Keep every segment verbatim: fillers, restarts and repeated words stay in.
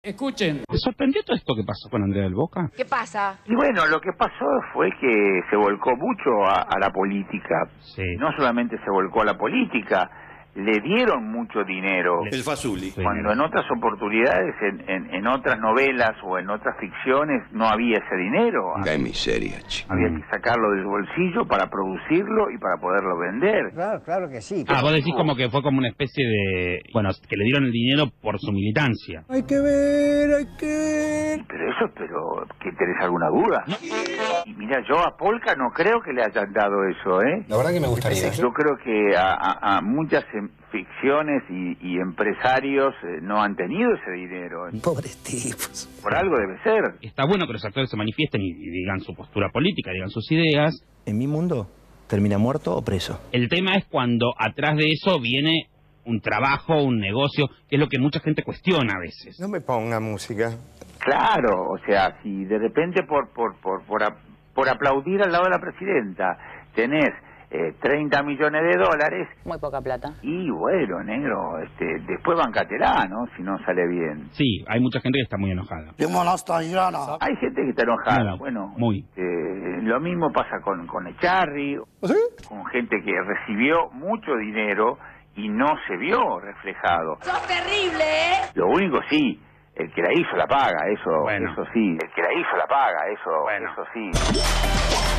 Escuchen. ¿Te sorprendió todo esto que pasó con Andrea del Boca? ¿Qué pasa? Y bueno, lo que pasó fue que se volcó mucho a, a la política. Sí. No solamente se volcó a la política, le dieron mucho dinero. El Fazuli. Cuando en otras oportunidades, en, en, en otras novelas o en otras ficciones, no había ese dinero. Qué miseria, chico. Había que sacarlo del bolsillo para producirlo y para poderlo vender. Claro, claro que sí. Ah, vos decís como que fue como una especie de... Bueno, que le dieron el dinero por su militancia. Hay que ver, hay que ver. Pero eso, pero, ¿que tenés alguna duda? Y mira, yo a Polka no creo que le hayan dado eso, ¿eh? La verdad que me gustaría. Yo creo que a, a, a muchas ficciones y, y empresarios eh, no han tenido ese dinero. Pobres tipos. Por algo debe ser. Está bueno que los actores se manifiesten y, y digan su postura política, digan sus ideas. En mi mundo, termina muerto o preso. El tema es cuando atrás de eso viene un trabajo, un negocio, que es lo que mucha gente cuestiona a veces. No me ponga música. Claro, o sea, si de repente por por por por, a, por aplaudir al lado de la presidenta tenés eh, treinta millones de dólares... Muy poca plata. Y bueno, negro, este, después bancatela, ¿no? Si no sale bien. Sí, hay mucha gente que está muy enojada. Hay gente que está enojada, Bueno, bueno, muy. eh, lo mismo pasa con, con Echarri, ¿Sí? con gente que recibió mucho dinero y no se vio reflejado. ¡Sos terrible, eh! Lo único sí, el que la hizo la paga, eso, Bueno. eso sí. El que la hizo la paga, eso, Bueno. eso sí.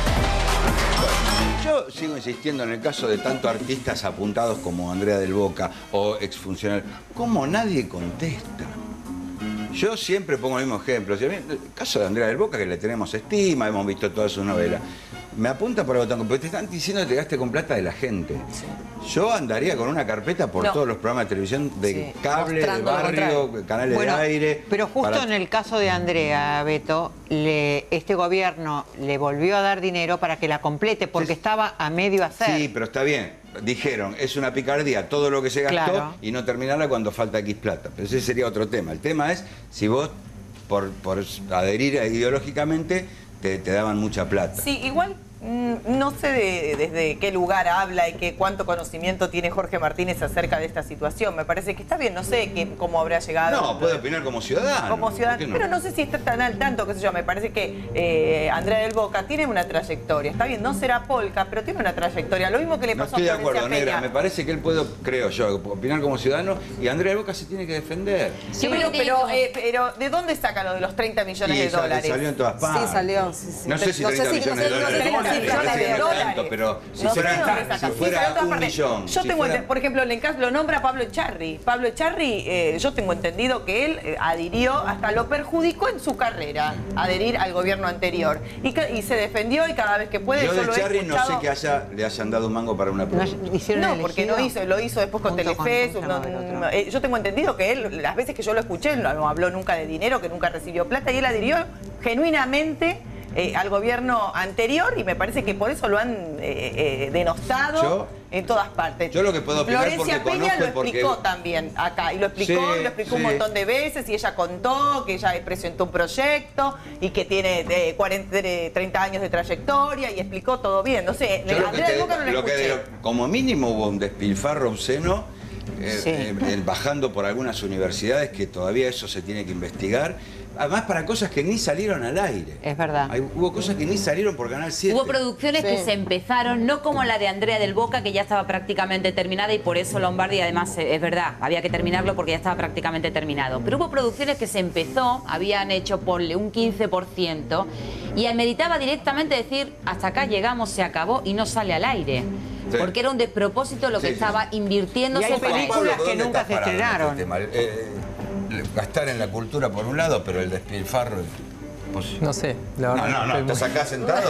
Yo sigo insistiendo en el caso de tantos artistas apuntados como Andrea del Boca o exfuncionarios. ¿Cómo nadie contesta? Yo siempre pongo el mismo ejemplo. Si a mí, el caso de Andrea del Boca, que le tenemos estima, hemos visto toda su novela. Me apunta por el botón, pero te están diciendo que te gastes con plata de la gente. Sí. Yo andaría con una carpeta por No. todos los programas de televisión de Sí, cable, de mostrando lo barrio, contrario. canales Bueno, de aire. pero justo para- en el caso de Andrea, Beto, le, este gobierno le volvió a dar dinero para que la complete porque Sí. estaba a medio hacer. Sí, pero está bien. Dijeron, es una picardía todo lo que se gastó Claro. y no terminarla cuando falta X plata. Pero ese sería otro tema. El tema es si vos, por, por adherir ideológicamente, te, te daban mucha plata. Sí, igual mm, no sé de- desde qué lugar habla y qué cuánto conocimiento tiene Jorge Martínez acerca de esta situación. Me parece que está bien, no sé qué, cómo habrá llegado. No, puede opinar como ciudadano. Como ciudadano, ¿Por qué pero no sé si está tan al tanto, qué sé yo, me parece que eh, Andrea del Boca tiene una trayectoria, está bien, no será Polka, pero tiene una trayectoria, lo mismo que le No pasó estoy de a Florencia acuerdo, Negra. Peña. Me parece que él puede, creo yo, opinar como ciudadano y Andrea del Boca se tiene que defender. Sí, pero, pero, eh, pero ¿de dónde saca lo de los treinta millones Y de sal- dólares? salió en todas partes. Sí, salió. Sí, sí. No sé si No treinta sé si- millones no de sé- no dólares. sé cómo Me se parece llama que de no dólares. tanto, pero si No sé fuera, de dónde saca. si Sí, fuera salió en todas un partes. millón. Yo si tengo, fuera- ente- por ejemplo, en el caso lo nombra Pablo Echarri. Pablo Echarri, eh, yo tengo entendido que él eh, adhirió, hasta lo perjudicó en su carrera, adherir al gobierno anterior. Y, ca- y se defendió y cada vez que puede, Yo yo de lo he Charri no sé escuchado. que haya, le hayan dado un mango para una No, productora. hicieron No, el porque no elegido. hizo, lo hizo después con Junto con- Telefe. ¿cómo se no- llamaba el otro? eh, yo tengo entendido que él, las veces que yo lo escuché, no, no habló nunca de dinero, que nunca recibió plata, y él adhirió genuinamente eh, al gobierno anterior, y me parece que por eso lo han eh, eh, denostado Yo- en todas partes. yo lo que puedo opinar Florencia porque Peña conozco lo y porque- explicó también acá, y lo explicó, Sí, y lo explicó un sí. montón de veces, y ella contó que ella presentó un proyecto y que tiene eh, cuarenta, eh, treinta años de trayectoria, y explicó todo bien. No sé, Yo lo que Andrea te- del Boca no la lo que escuché. de- como mínimo hubo un despilfarro obsceno eh, Sí. eh, eh, bajando por algunas universidades, que todavía eso se tiene que investigar. Además para cosas que ni salieron al aire. Es verdad. Hay- hubo cosas que ni salieron por Canal siete. Hubo producciones Sí. que se empezaron, no como la de Andrea del Boca, que ya estaba prácticamente terminada, y por eso Lombardi, además, eh, es verdad, había que terminarlo porque ya estaba prácticamente terminado. Pero hubo producciones que se empezó, habían hecho, ponle, un quince por ciento, y meditaba directamente decir, hasta acá llegamos, se acabó, y no sale al aire. Sí. Porque era un despropósito lo que Sí, sí. estaba invirtiéndose Y hay para películas eso. Pablo, que ¿dónde nunca estás se parado en este estrenaron. tema? Eh, eh, gastar en la cultura por un lado, pero el despilfarro... pues- No sé, la No, verdad. no, no, ¿estás acá sentado?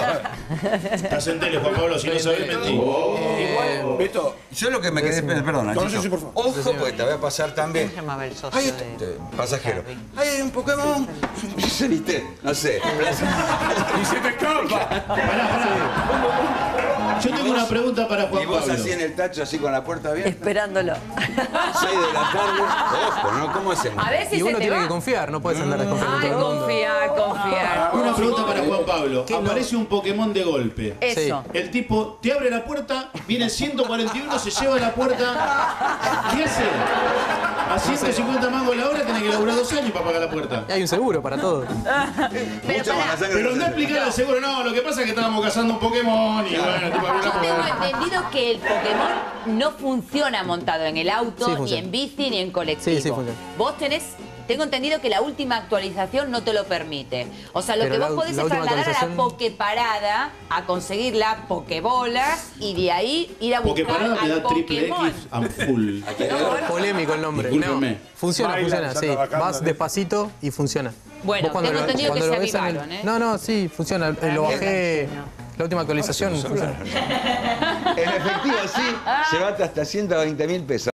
Estás en tele, Juan Pablo, si no sabés mentir. Igual, Beto, Yo lo que me quedé... Perdona, No, Chicho. sí, sí, por favor. Ojo, Decime. porque te voy a pasar también. ¿Cómo se llamaba el socio Ahí de- está, te- pasajero. Charlie? Ahí hay un Pokémon. Se viste, no sé. y se te escapa. Yo tengo una pregunta para Juan Y vos Pablo. así en el tacho, así con la puerta abierta. Esperándolo. seis de la tarde. Ojo, ¿no? ¿Cómo es el A ver si Y se uno te tiene va. que confiar, no puedes andar desconfiando Ay, de todo el mundo. confiar, confiar. Una pregunta para Juan Pablo. Aparece un Pokémon de golpe. Eso. El tipo te abre la puerta, viene ciento cuarenta y uno, se lleva la puerta. ¿Qué hace? A ciento cincuenta mangos la hora tenés que laburar dos años para pagar la puerta. Y hay un seguro para todo. Pero pará, Pero anda a explicar al seguro, no, lo que pasa es que estábamos cazando un Pokémon y bueno, el tipo abrió la yo tengo puerta. entendido que el Pokémon no funciona montado en el auto, Sí, ni funciona. en bici, ni en colectivo. Sí, sí, funciona. Vos tenés, tengo entendido que la última actualización no te lo permite. O sea, lo Pero que la- vos podés la es última trasladar a la actualización- Poképarada a conseguir las Pokébolas y de ahí ir a buscar Poképarada me al da triple Pokémon. X and full. Polémico el nombre. Discúlpeme. No, funciona, Bailan, funciona, ya sí. trabajando Vas en despacito y funciona. Bueno, Vos cuando tengo lo- entendido cuando que lo se ves en el- avivaron, ¿eh? No, no, sí, funciona. Eh, Lo bajé, la última actualización funciona. En efectivo, sí, llevaste hasta ciento veinte mil pesos.